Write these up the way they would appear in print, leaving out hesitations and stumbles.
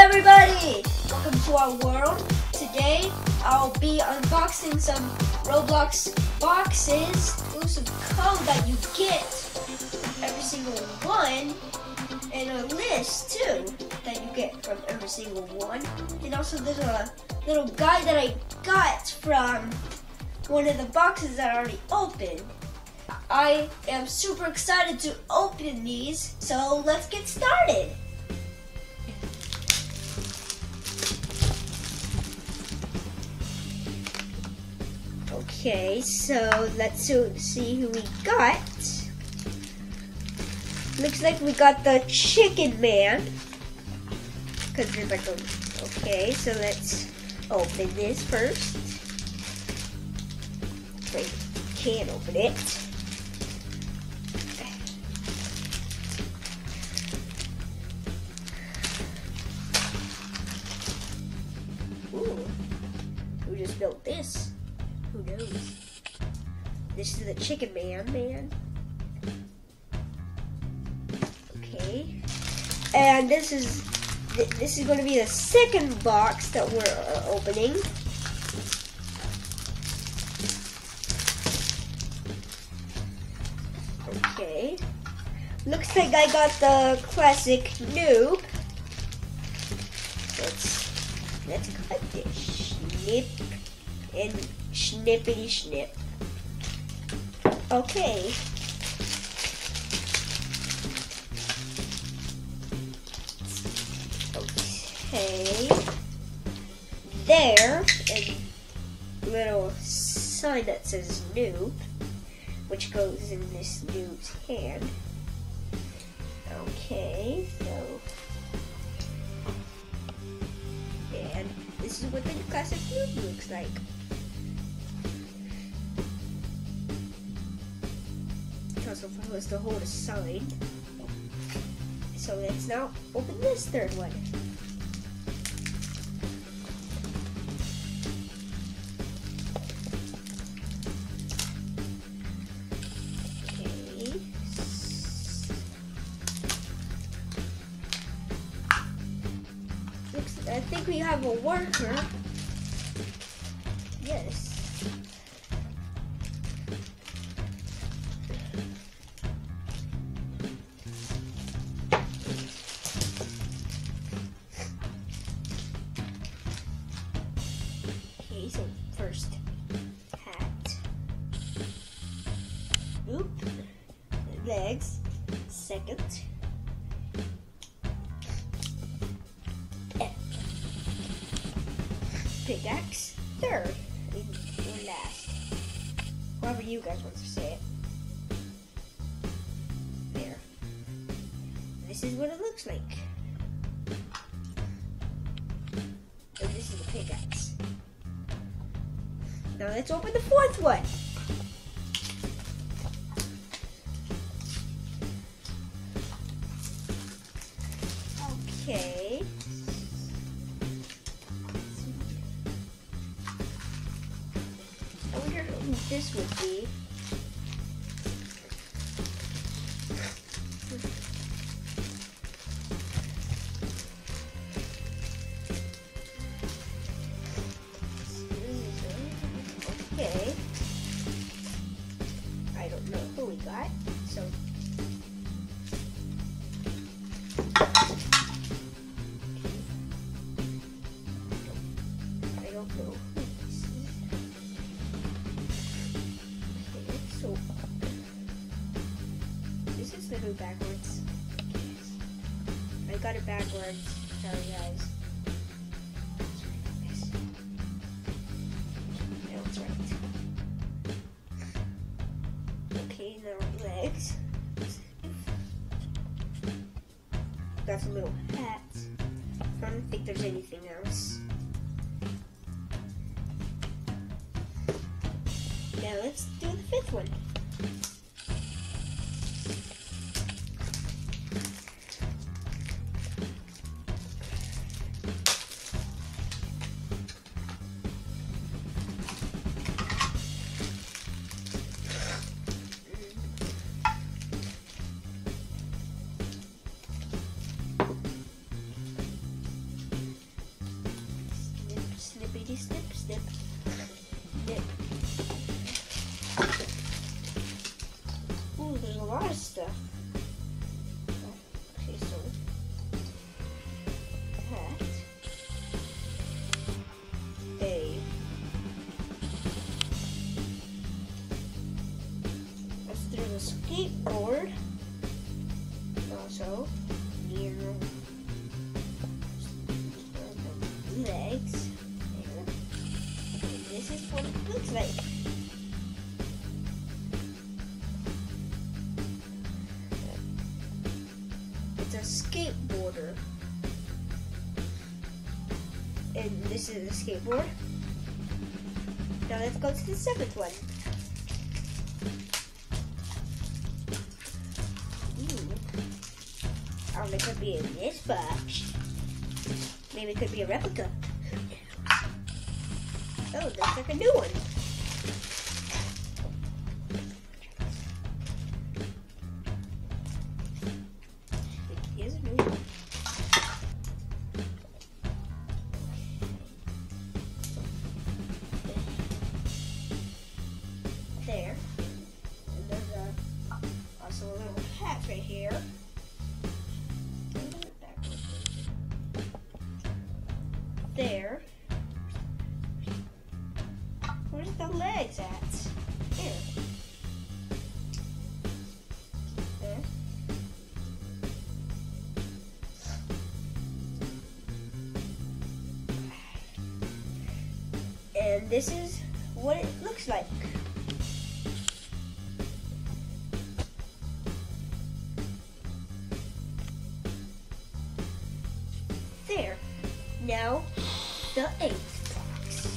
everybody! Welcome to our world. Today I'll be unboxing some Roblox boxes, exclusive code that you get, every single one, and a list too that you get from every single one. And also there's a little guide that I got from one of the boxes that I already opened. I am super excited to open these, so let's get started. Okay, so let's see who we got. Looks like we got the Chicken Man. Okay, so let's open this first. Wait, can't open it. Ooh, who just built this? Who knows? This is the Chicken Man. Okay, and this is going to be the second box that we're opening. Okay, looks like I got the classic noob. Let's cut this. Snip and snippity snip. Okay. Okay. There, a little sign that says noob, which goes in this noob's hand. Okay, so. And this is what the classic noob looks like. Also was to hold a sign. So let's now open this third one. Okay. I think we have a worker. Yes. So first, hat. Oop. Legs. Second. Pickaxe. Third. Or last. However you guys want to say it. There. This is what it looks like. And this is the pickaxe. Now let's open the fourth one. Okay. I wonder who this would be. Okay. I don't know who we got, so. I don't know who this is. Okay, so. This is literally backwards. I got it backwards. Sorry, guys. Okay, now legs. Got some little hats. I don't think there's anything else. Now let's do the fifth one. lot of stuff. Okay, so that let's do the skateboard. Also near the legs. And this is what it looks like. It's a skateboarder. And this is a skateboard. Now let's go to the seventh one. It could be in this box. Maybe it could be a replica. Oh, looks like a new one. It is a new one. There. And there's also a little hat right here. There. Where's the legs at? Here. There. And this is what it looks like. There. Now, the eighth box.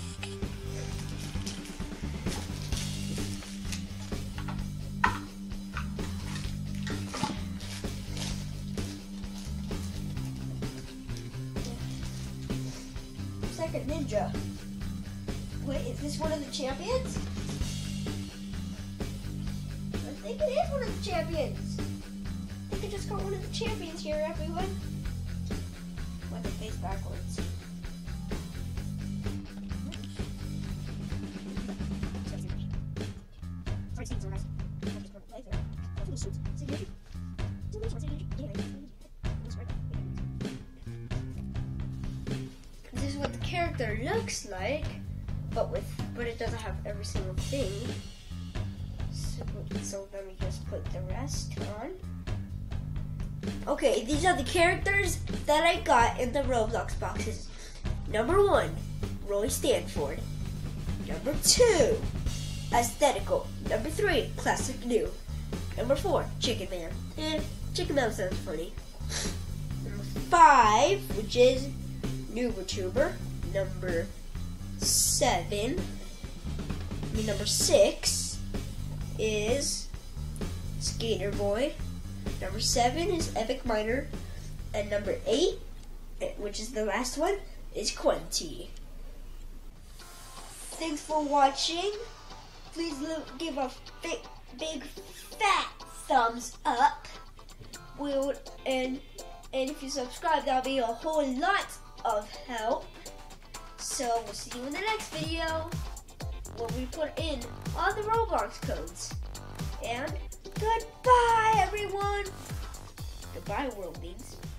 Second Ninja. Wait, is this one of the champions? I think it is one of the champions. I think I just got one of the champions here, everyone. With the face backwards. This is what the character looks like, but it doesn't have every single thing. So let me just put the rest on. Okay, these are the characters that I got in the Roblox boxes. Number 1, Roy Stanford. Number 2, Aesthetical. Number 3, Classic New. Number 4, Chicken Man. Chicken Man sounds funny. Number 5, which is Noobertuber. Number 6 is Skater Boy. Number 7 is Epic Miner. And number 8, which is the last one, is Quenty. Thanks for watching. Please give a big fat thumbs up. And if you subscribe, that'll be a whole lot of help. So we'll see you in the next video where we put in all the Roblox codes. And goodbye, everyone. Goodbye, world beings.